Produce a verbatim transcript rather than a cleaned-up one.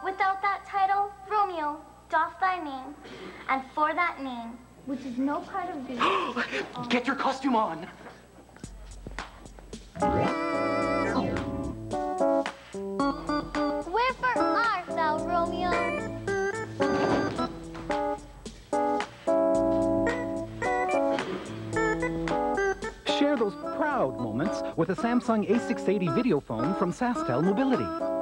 Without that title, Romeo, doff thy name, and for that name, which is no part of thee. Get your costume on. Wherefore art thou, Romeo? Share those proud moments with a Samsung A six eighty video phone from Sasktel Mobility.